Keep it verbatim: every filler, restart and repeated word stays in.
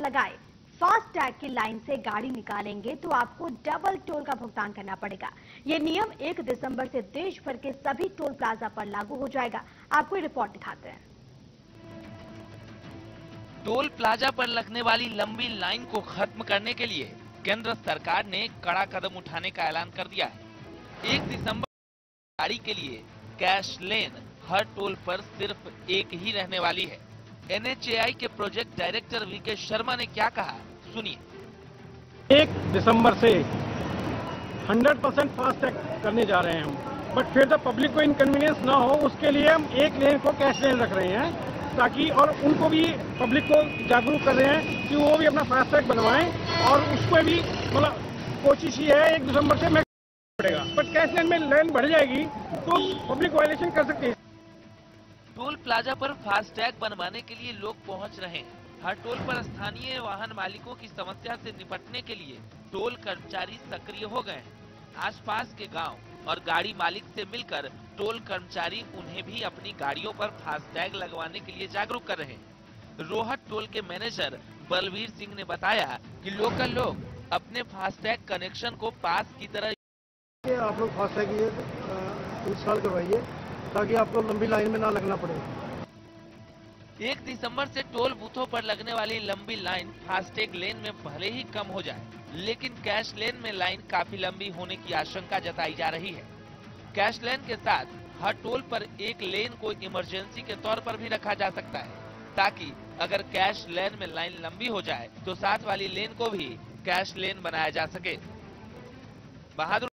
लगाए fast tag की line से गाड़ी निकालेंगे तो आपको डबल टोल का भुगतान करना पड़ेगा। ये नियम एक दिसंबर से देश भर के सभी टोल प्लाजा पर लागू हो जाएगा। आपको रिपोर्ट दिखाते हैं। टोल प्लाजा पर लगने वाली लंबी लाइन को खत्म करने के लिए केंद्र सरकार ने कड़ा कदम उठाने का ऐलान कर दिया है। एक दिसंबर गाड़ी के लिए कैश लेन हर टोल पर सिर्फ एक ही रहने वाली है। एन एच ए आई के प्रोजेक्ट डायरेक्टर वी के शर्मा ने क्या कहा, सुनिए। एक दिसंबर से हंड्रेड परसेंट फास्टैग करने जा रहे हैं हम, बट फिर जब पब्लिक को इनकन्वीनियंस ना हो उसके लिए हम एक लेन को कैश लेन रख रहे हैं, ताकि और उनको भी पब्लिक को जागरूक कर रहे हैं कि वो भी अपना फास्टैग बनवाएं और उसको भी मतलब कोशिश ये है एक दिसंबर से मैं पड़ेगा, बट कैश लेन में लाइन बढ़ जाएगी तो पब्लिक वायलेशन कर सकती है। टोल प्लाजा पर फास्टैग बनवाने के लिए लोग पहुंच रहे हैं। हर टोल पर स्थानीय वाहन मालिकों की समस्या से निपटने के लिए टोल कर्मचारी सक्रिय हो गए हैं। आसपास के गांव और गाड़ी मालिक से मिलकर टोल कर्मचारी उन्हें भी अपनी गाड़ियों पर फास्टैग लगवाने के लिए जागरूक कर रहे हैं। रोहट टोल के मैनेजर बलवीर सिंह ने बताया कि लोकल लोग अपने फास्टैग कनेक्शन को पास की तरह आप लोग फास्टैग इंस्टॉल करवाइए ताकि आपको लंबी लाइन में ना लगना पड़े। एक दिसंबर से टोल बूथों पर लगने वाली लंबी लाइन फास्टैग लेन में भले ही कम हो जाए, लेकिन कैश लेन में लाइन काफी लंबी होने की आशंका जताई जा रही है। कैश लेन के साथ हर टोल पर एक लेन को इमरजेंसी के तौर पर भी रखा जा सकता है, ताकि अगर कैश लेन में लाइन लंबी हो जाए तो साथ वाली लेन को भी कैश लेन बनाया जा सके। बहादुर